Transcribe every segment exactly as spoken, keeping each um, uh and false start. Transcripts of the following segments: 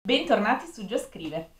Bentornati su Gio Scrive.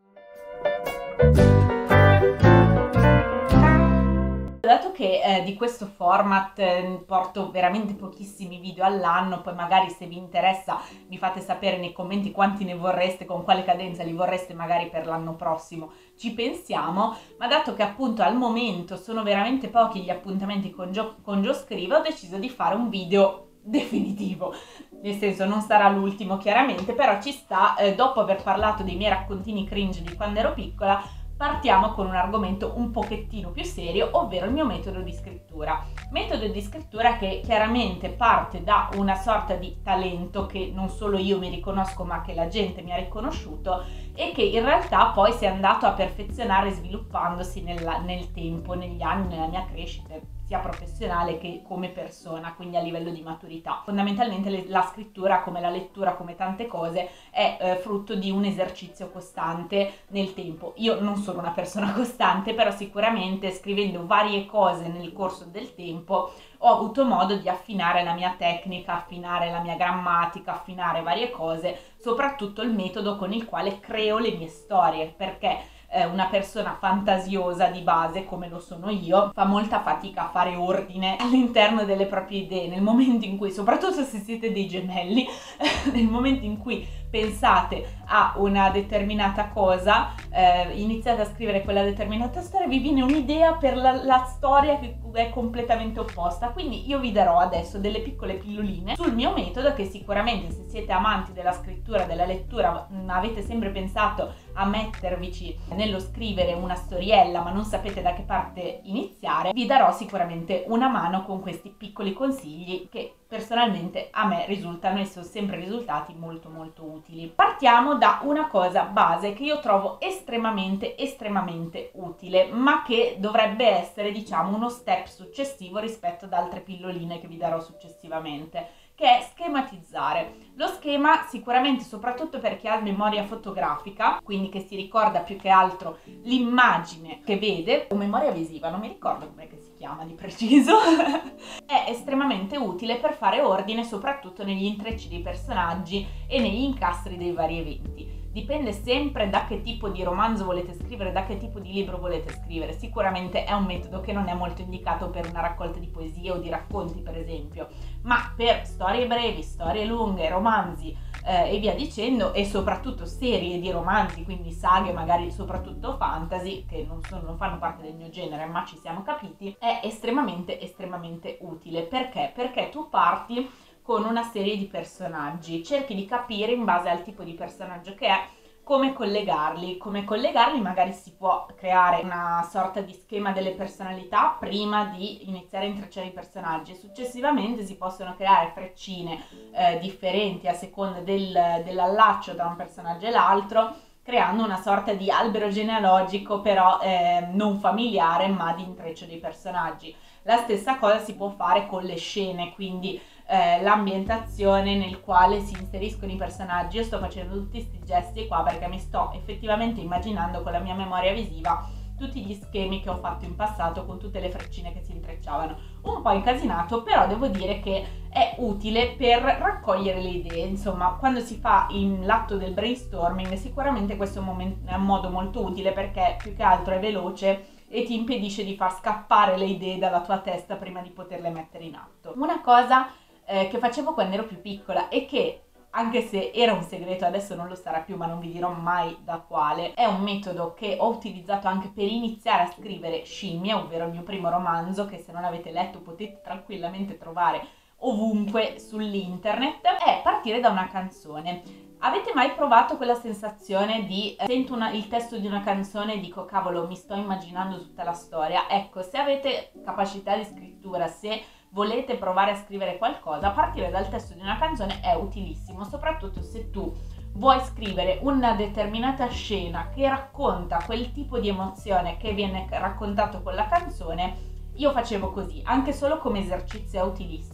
Dato che eh, di questo format eh, porto veramente pochissimi video all'anno, poi magari se vi interessa mi fate sapere nei commenti quanti ne vorreste, con quale cadenza li vorreste magari per l'anno prossimo, ci pensiamo, ma dato che appunto al momento sono veramente pochi gli appuntamenti con Gio, con Gio Scrive, ho deciso di fare un video definitivo, nel senso non sarà l'ultimo chiaramente, però ci sta, eh, dopo aver parlato dei miei raccontini cringe di quando ero piccola, partiamo con un argomento un pochettino più serio, ovvero il mio metodo di scrittura. Metodo di scrittura che chiaramente parte da una sorta di talento che non solo io mi riconosco ma che la gente mi ha riconosciuto e che in realtà poi si è andato a perfezionare sviluppandosi nella, nel tempo, negli anni, nella mia crescita sia professionale che come persona, quindi a livello di maturità. Fondamentalmente le, la scrittura, come la lettura, come tante cose, è eh, frutto di un esercizio costante nel tempo. Io non sono una persona costante, però sicuramente scrivendo varie cose nel corso del tempo ho avuto modo di affinare la mia tecnica, affinare la mia grammatica, affinare varie cose, soprattutto il metodo con il quale creo le mie storie, perché una persona fantasiosa di base come lo sono io fa molta fatica a fare ordine all'interno delle proprie idee nel momento in cui, soprattutto se siete dei gemelli, nel momento in cui pensate a una determinata cosa, eh, iniziate a scrivere quella determinata storia, vi viene un'idea per la, la storia che è completamente opposta. Quindi io vi darò adesso delle piccole pilloline sul mio metodo che sicuramente, se siete amanti della scrittura, della lettura, avete sempre pensato a mettervici nello scrivere una storiella ma non sapete da che parte iniziare, vi darò sicuramente una mano con questi piccoli consigli che personalmente a me risultano e sono sempre risultati molto molto utili. Partiamo da una cosa base che io trovo estremamente estremamente utile, ma che dovrebbe essere, diciamo, uno step successivo rispetto ad altre pilloline che vi darò successivamente, che è schematizzare. Lo schema sicuramente, soprattutto per chi ha memoria fotografica, quindi che si ricorda più che altro l'immagine che vede, o memoria visiva, non mi ricordo come si chiama di preciso, è estremamente utile per fare ordine soprattutto negli intrecci dei personaggi e negli incastri dei vari eventi. Dipende sempre da che tipo di romanzo volete scrivere, da che tipo di libro volete scrivere. Sicuramente è un metodo che non è molto indicato per una raccolta di poesie o di racconti, per esempio, ma per storie brevi, storie lunghe, romanzi eh, e via dicendo, e soprattutto serie di romanzi, quindi saghe, magari soprattutto fantasy, che non, sono, non fanno parte del mio genere, ma ci siamo capiti, è estremamente estremamente utile. Perché? Perché tu parti con una serie di personaggi, cerchi di capire in base al tipo di personaggio che è come collegarli, come collegarli magari si può creare una sorta di schema delle personalità prima di iniziare a intrecciare i personaggi, successivamente si possono creare freccine eh, differenti a seconda del, dell'allaccio tra un personaggio e l'altro, creando una sorta di albero genealogico però eh, non familiare ma di intreccio dei personaggi. La stessa cosa si può fare con le scene, quindi eh, l'ambientazione nel quale si inseriscono i personaggi. Io sto facendo tutti questi gesti qua perché mi sto effettivamente immaginando con la mia memoria visiva tutti gli schemi che ho fatto in passato con tutte le freccine che si intrecciavano. Un po' incasinato, però devo dire che è utile per raccogliere le idee. Insomma, quando si fa in l'atto del brainstorming sicuramente questo è un, momento, è un modo molto utile, perché più che altro è veloce e ti impedisce di far scappare le idee dalla tua testa prima di poterle mettere in atto. Una cosa eh, che facevo quando ero più piccola e che, anche se era un segreto, adesso non lo sarà più, ma non vi dirò mai da quale, è un metodo che ho utilizzato anche per iniziare a scrivere Scimmie, ovvero il mio primo romanzo, che se non avete letto potete tranquillamente trovare ovunque sull'internet, è partire da una canzone. Avete mai provato quella sensazione di eh, sento una, il testo di una canzone e dico cavolo, mi sto immaginando tutta la storia? Ecco, se avete capacità di scrittura, se volete provare a scrivere qualcosa, partire dal testo di una canzone è utilissimo, soprattutto se tu vuoi scrivere una determinata scena che racconta quel tipo di emozione che viene raccontato con la canzone. Io facevo così, anche solo come esercizio è utilissimo.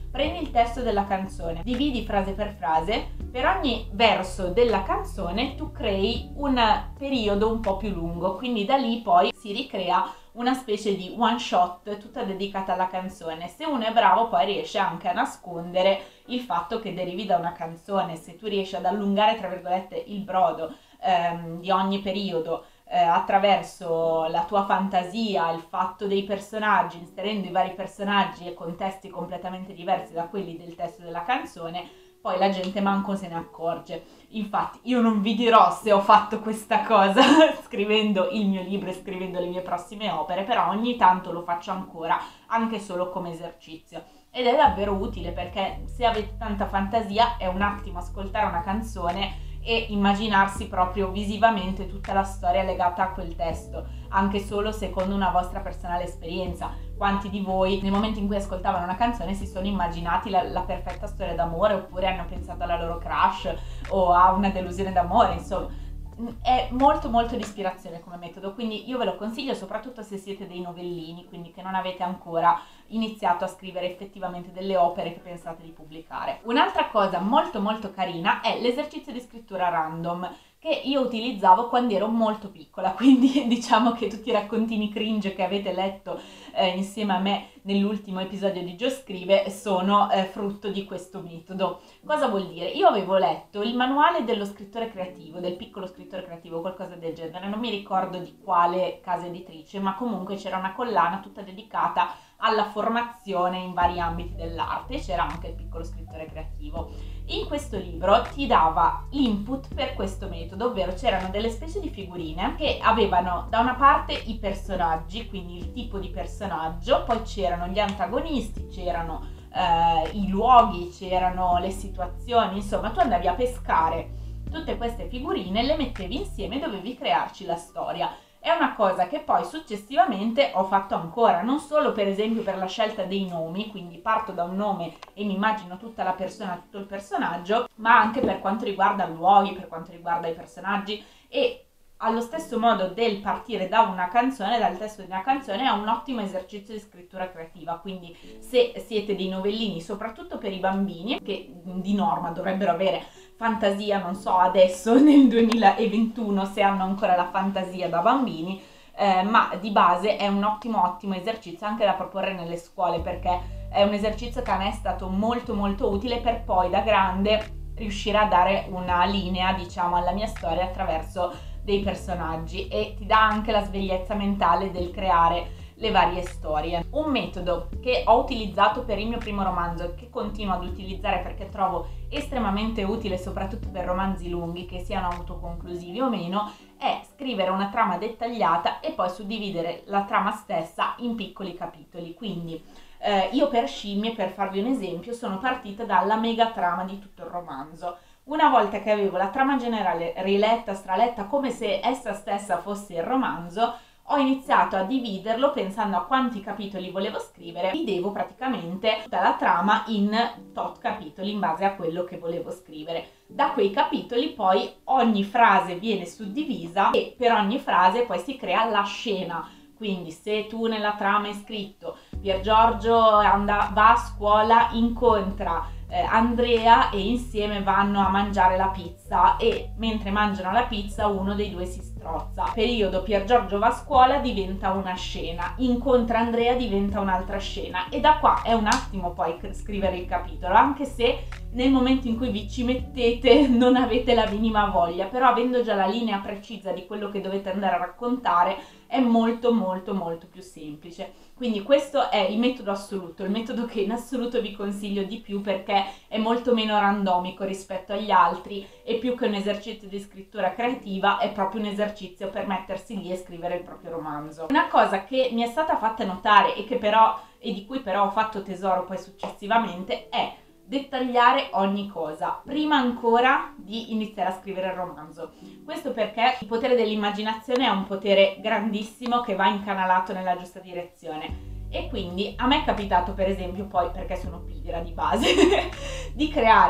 prendi il testo della canzone, dividi frase per frase, per ogni verso della canzone tu crei un periodo un po' più lungo, quindi da lì poi si ricrea una specie di one shot tutta dedicata alla canzone. Se uno è bravo poi riesce anche a nascondere il fatto che derivi da una canzone. Se tu riesci ad allungare tra virgolette il brodo ehm, di ogni periodo eh, attraverso la tua fantasia, il fatto dei personaggi, inserendo i vari personaggi e contesti completamente diversi da quelli del testo della canzone, poi la gente manco se ne accorge. Infatti io non vi dirò se ho fatto questa cosa scrivendo il mio libro e scrivendo le mie prossime opere, però ogni tanto lo faccio ancora, anche solo come esercizio. Ed è davvero utile, perché se avete tanta fantasia è un attimo ascoltare una canzone e immaginarsi proprio visivamente tutta la storia legata a quel testo, anche solo secondo una vostra personale esperienza. Quanti di voi nel momento in cui ascoltavano una canzone si sono immaginati la, la perfetta storia d'amore, oppure hanno pensato alla loro crush o a una delusione d'amore? Insomma, è molto molto di ispirazione come metodo, quindi io ve lo consiglio soprattutto se siete dei novellini, quindi che non avete ancora iniziato a scrivere effettivamente delle opere che pensate di pubblicare. Un'altra cosa molto molto carina è l'esercizio di scrittura random, che io utilizzavo quando ero molto piccola, quindi diciamo che tutti i raccontini cringe che avete letto eh, insieme a me nell'ultimo episodio di Gio Scrive sono eh, frutto di questo metodo. Cosa vuol dire? Io avevo letto il manuale dello scrittore creativo, del piccolo scrittore creativo, qualcosa del genere, non mi ricordo di quale casa editrice, ma comunque c'era una collana tutta dedicata alla formazione in vari ambiti dell'arte, c'era anche il piccolo scrittore creativo. In questo libro ti dava l'input per questo metodo, ovvero c'erano delle specie di figurine che avevano da una parte i personaggi, quindi il tipo di personaggio, poi c'erano gli antagonisti, c'erano eh, i luoghi, c'erano le situazioni, insomma tu andavi a pescare tutte queste figurine, le mettevi insieme e dovevi crearci la storia. È una cosa che poi successivamente ho fatto ancora, non solo per esempio per la scelta dei nomi, quindi parto da un nome e mi immagino tutta la persona, tutto il personaggio, ma anche per quanto riguarda luoghi, per quanto riguarda i personaggi, e allo stesso modo del partire da una canzone, dal testo di una canzone, è un ottimo esercizio di scrittura creativa. Quindi se siete dei novellini, soprattutto per i bambini, che di norma dovrebbero avere fantasia, non so adesso nel duemilaventuno se hanno ancora la fantasia da bambini, eh, ma di base è un ottimo ottimo esercizio anche da proporre nelle scuole, perché è un esercizio che a me è stato molto molto utile per poi da grande riuscire a dare una linea, diciamo, alla mia storia attraverso dei personaggi, e ti dà anche la svegliezza mentale del creare le varie storie. Un metodo che ho utilizzato per il mio primo romanzo e che continuo ad utilizzare perché trovo estremamente utile soprattutto per romanzi lunghi, che siano autoconclusivi o meno, è scrivere una trama dettagliata e poi suddividere la trama stessa in piccoli capitoli. Quindi eh, io per Scimmie, per farvi un esempio, sono partita dalla mega trama di tutto il romanzo. Una volta che avevo la trama generale riletta, straletta, come se essa stessa fosse il romanzo, ho iniziato a dividerlo pensando a quanti capitoli volevo scrivere. Dividevo praticamente tutta la trama in tot capitoli in base a quello che volevo scrivere. Da quei capitoli poi ogni frase viene suddivisa e per ogni frase poi si crea la scena. Quindi se tu nella trama hai scritto Piergiorgio anda, va a scuola, incontra eh, Andrea e insieme vanno a mangiare la pizza, e mentre mangiano la pizza uno dei due si strozza. Periodo Piergiorgio va a scuola diventa una scena, incontra Andrea diventa un'altra scena, e da qua è un attimo poi scrivere il capitolo, anche se nel momento in cui vi ci mettete non avete la minima voglia, però avendo già la linea precisa di quello che dovete andare a raccontare è molto molto molto più semplice. Quindi questo è il metodo assoluto, il metodo che in assoluto vi consiglio di più, perché è molto meno randomico rispetto agli altri, e più che un esercizio di scrittura creativa è proprio un esercizio per mettersi lì e scrivere il proprio romanzo. Una cosa che mi è stata fatta notare e che però e di cui però ho fatto tesoro poi successivamente è dettagliare ogni cosa prima ancora di iniziare a scrivere il romanzo. Questo perché il potere dell'immaginazione è un potere grandissimo che va incanalato nella giusta direzione, e quindi a me è capitato, per esempio, poi perché sono pigra di base di creare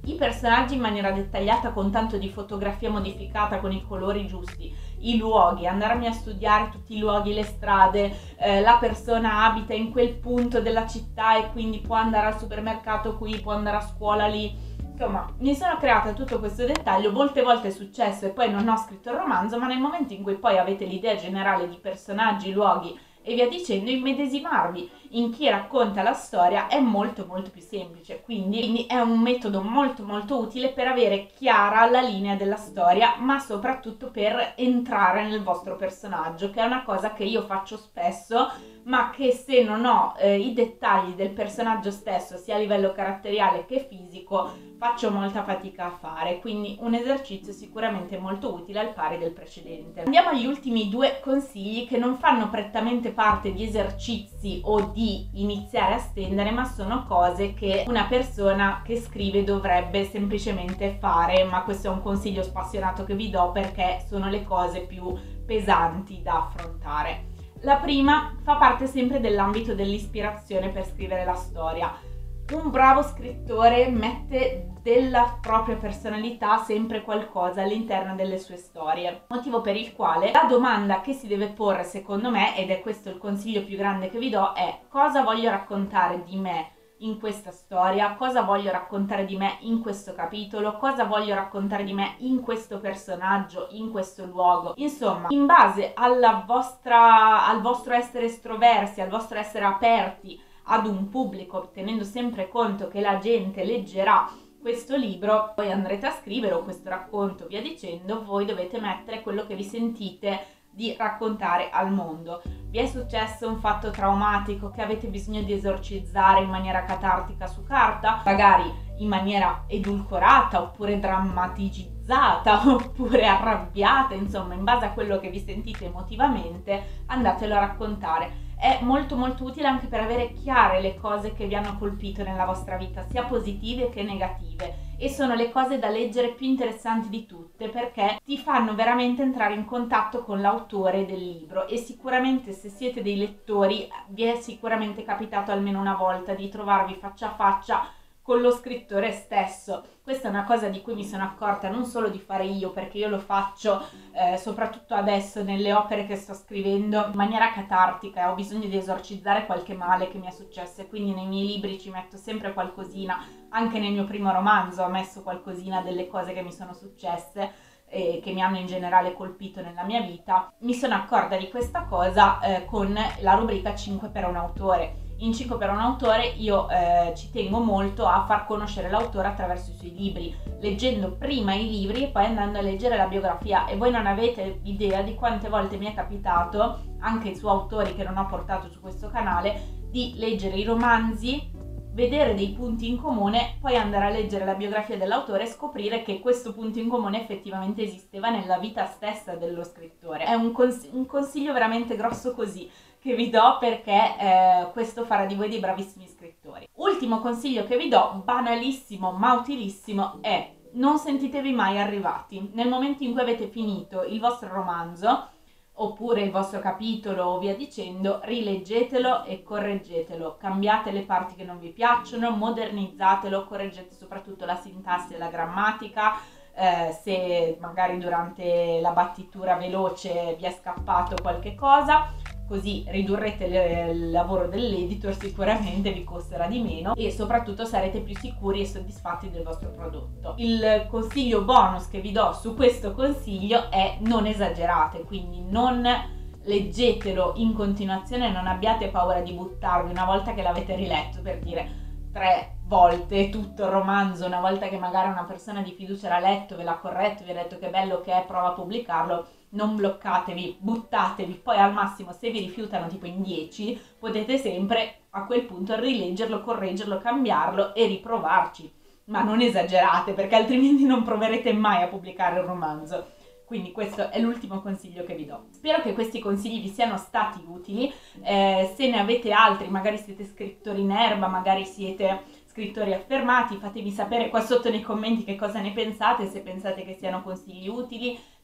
i personaggi in maniera dettagliata, con tanto di fotografia modificata, con i colori giusti, i luoghi, andarmi a studiare tutti i luoghi, le strade, eh, la persona abita in quel punto della città e quindi può andare al supermercato qui, può andare a scuola lì. Insomma, mi sono creata tutto questo dettaglio, molte volte è successo e poi non ho scritto il romanzo, ma nel momento in cui poi avete l'idea generale di personaggi, luoghi e via dicendo, immedesimarvi in chi racconta la storia è molto molto più semplice, quindi, quindi è un metodo molto molto utile per avere chiara la linea della storia, ma soprattutto per entrare nel vostro personaggio, che è una cosa che io faccio spesso, ma che se non ho eh, i dettagli del personaggio stesso, sia a livello caratteriale che fisico, faccio molta fatica a fare, quindi un esercizio sicuramente molto utile al pari del precedente. Andiamo agli ultimi due consigli, che non fanno prettamente parte di esercizi o di iniziare a stendere, ma sono cose che una persona che scrive dovrebbe semplicemente fare, ma questo è un consiglio spassionato che vi do perché sono le cose più pesanti da affrontare. La prima fa parte sempre dell'ambito dell'ispirazione per scrivere la storia. Un bravo scrittore mette della propria personalità sempre qualcosa all'interno delle sue storie, motivo per il quale la domanda che si deve porre, secondo me, ed è questo il consiglio più grande che vi do, è: cosa voglio raccontare di me in questa storia, cosa voglio raccontare di me in questo capitolo, cosa voglio raccontare di me in questo personaggio, in questo luogo. Insomma, in base alla vostra, al vostro essere estroversi, al vostro essere aperti ad un pubblico, tenendo sempre conto che la gente leggerà questo libro, poi andrete a scrivere, o questo racconto, via dicendo, voi dovete mettere quello che vi sentite di raccontare al mondo. Vi è successo un fatto traumatico che avete bisogno di esorcizzare in maniera catartica su carta, magari in maniera edulcorata oppure drammaticizzata oppure arrabbiata, insomma in base a quello che vi sentite emotivamente andatelo a raccontare. È molto molto utile anche per avere chiare le cose che vi hanno colpito nella vostra vita, sia positive che negative, e sono le cose da leggere più interessanti di tutte perché ti fanno veramente entrare in contatto con l'autore del libro. E sicuramente, se siete dei lettori, vi è sicuramente capitato almeno una volta di trovarvi faccia a faccia con lo scrittore stesso. Questa è una cosa di cui mi sono accorta non solo di fare io, perché io lo faccio eh, soprattutto adesso nelle opere che sto scrivendo in maniera catartica e ho bisogno di esorcizzare qualche male che mi è successo, e quindi nei miei libri ci metto sempre qualcosina. Anche nel mio primo romanzo ho messo qualcosina delle cose che mi sono successe e che mi hanno in generale colpito nella mia vita. Mi sono accorta di questa cosa eh, con la rubrica cinque per un autore. In cinque per un autore io eh, ci tengo molto a far conoscere l'autore attraverso i suoi libri, leggendo prima i libri e poi andando a leggere la biografia, e voi non avete idea di quante volte mi è capitato, anche su autori che non ho portato su questo canale, di leggere i romanzi, vedere dei punti in comune, poi andare a leggere la biografia dell'autore e scoprire che questo punto in comune effettivamente esisteva nella vita stessa dello scrittore. È un, cons- un consiglio veramente grosso così che vi do, perché eh, questo farà di voi dei bravissimi scrittori. Ultimo consiglio che vi do, banalissimo ma utilissimo, è: non sentitevi mai arrivati. Nel momento in cui avete finito il vostro romanzo oppure il vostro capitolo o via dicendo, rileggetelo e correggetelo, cambiate le parti che non vi piacciono, modernizzatelo, correggete soprattutto la sintassi e la grammatica. Eh, se magari durante la battitura veloce vi è scappato qualche cosa, così ridurrete le, il lavoro dell'editor, sicuramente vi costerà di meno e soprattutto sarete più sicuri e soddisfatti del vostro prodotto. Il consiglio bonus che vi do su questo consiglio è: non esagerate, quindi non leggetelo in continuazione, non abbiate paura di buttarvi una volta che l'avete riletto, per dire tre volte tutto il romanzo, una volta che magari una persona di fiducia l'ha letto, ve l'ha corretto, vi ha detto che bello che è, prova a pubblicarlo. Non bloccatevi, buttatevi, poi al massimo se vi rifiutano tipo in dieci potete sempre a quel punto rileggerlo, correggerlo, cambiarlo e riprovarci, ma non esagerate perché altrimenti non proverete mai a pubblicare un romanzo. Quindi questo è l'ultimo consiglio che vi do. Spero che questi consigli vi siano stati utili, eh, se ne avete altri, magari siete scrittori in erba, magari siete scrittori affermati, fatemi sapere qua sotto nei commenti che cosa ne pensate, se pensate che siano consigli utili,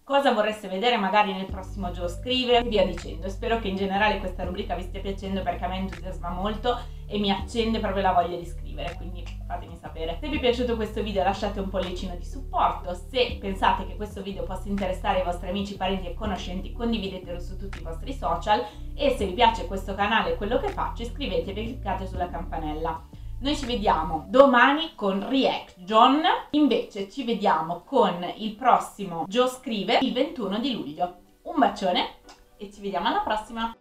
cosa vorreste vedere magari nel prossimo Gio Scrive e via dicendo. Spero che in generale questa rubrica vi stia piacendo, perché a me entusiasma molto e mi accende proprio la voglia di scrivere, quindi fatemi sapere. Se vi è piaciuto questo video lasciate un pollicino di supporto, se pensate che questo video possa interessare i vostri amici, parenti e conoscenti condividetelo su tutti i vostri social, e se vi piace questo canale e quello che faccio iscrivetevi e cliccate sulla campanella. Noi ci vediamo domani con Reaction, invece ci vediamo con il prossimo Gio Scrive il ventuno di luglio. Un bacione e ci vediamo alla prossima!